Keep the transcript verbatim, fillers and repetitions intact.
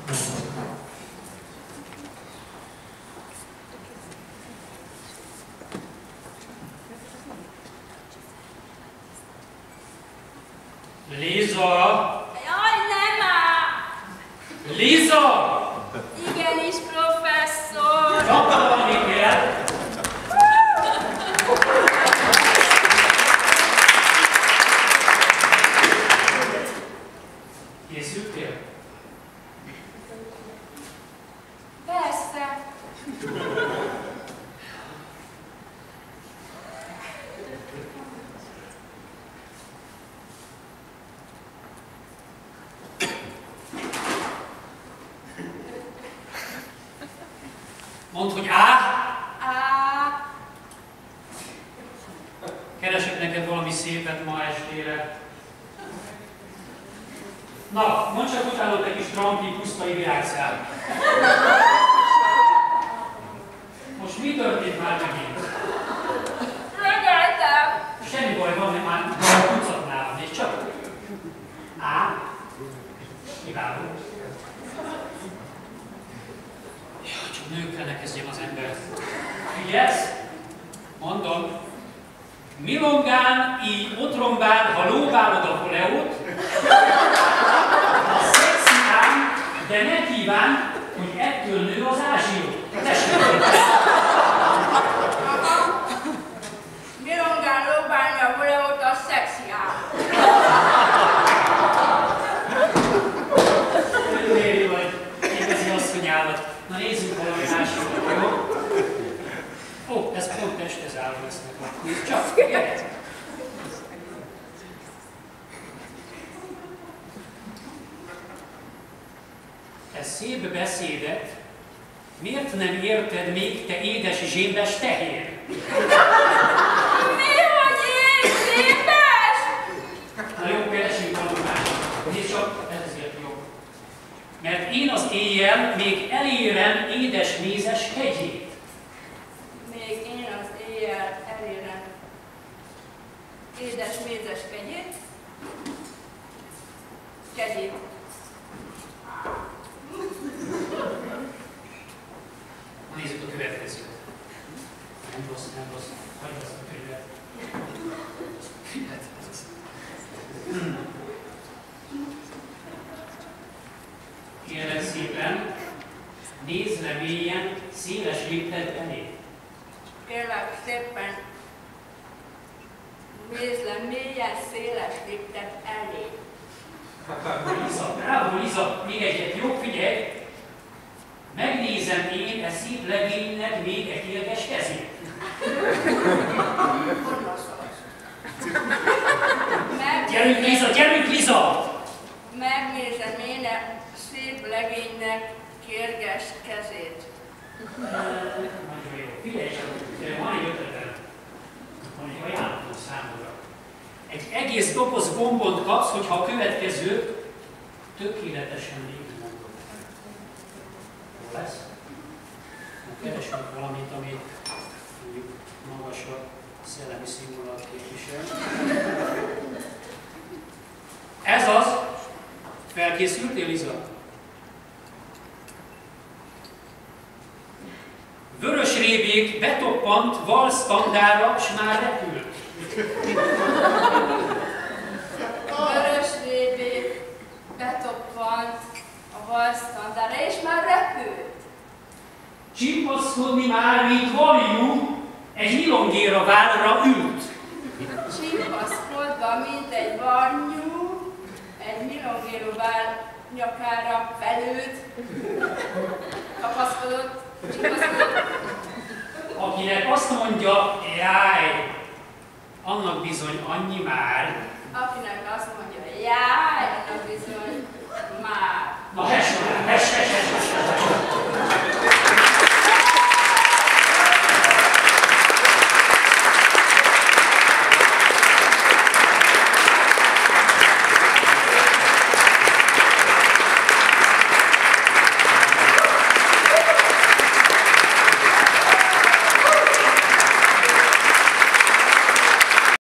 Liza! Jaj, nem már! Liza! Igenis, professzor! Gyakorolni kell! Készültél? Persze. Mondd, hogy A. Á, Keresek neked valami szépet ma estére. Na, mondd csak utána te kis trampi, pusztai virágszál. Most mi történt már megint? regeltem. Semmi baj van, mert már tucatnál van, és csak. Á. Kiváló. Jaj, csak nőkkel ne kezdjem az ember. Figyelsz? Mondom. Milongán, így otrombán, ha lóbálod a koleót, a szexi ám, de ne kíván, hogy ettől nő az ázsió. Tessék! Milongán lóbálni a voleót, az szexi ám. Örülméri vagy, igazi asszonyállat. Na nézzük valami másikat, jó? Ó, ez pont testhez álló lesz nekem. Csak, gyere! Ez szép beszédet miért nem érted még, te édes zsémbes tehér? Mi, hogy én szépes? Na jó, keresünk valami másikat. Nézd csak, ez ezért jó. Mert én az éjjel még elérem édes mézes hegyét. Még én az éjjel elérem édes mézes kegyét. Kegyét. Nézzük a következőt. Nem rossz, nem rossz. Hagyj azt a könyvet. Kérlek szépen, nézz le mélyen, széles lépted elé. Kérlek szépen, nézd le mélyen, széles lépted elé. Liza, bravo Liza, még egyet, jó, figyelj! Megnézem én e szép legénynek még egy érges kezét. Gyerünk Liza, gyerünk Liza! Megnézem én a szép legénynek kérges kezét. Nagyon jó. Figyelj csak, van egy ötletem. Van egy ajánlatom számodra. Egy egész doboz gombont kapsz, hogyha a következőt tökéletesen végigmondod. Jó lesz? Keresünk valamit, ami mondjuk magasabb szellemi színvonalat képvisel. Ez az. Felkészültél, Liza? Vörös rébék betoppant valsztandára, s már repült. Vörös rébék betoppant a valsztandára, és már repült. Csimpaszkodni már, mint valjú, egy milongéra várra ült. Csimpaszkodva, mint egy varnyú, egy milongérovál nyakára felült, kapaszkodott, csimpaszkodott. Akinek azt mondja, jaj, annak bizony annyi már.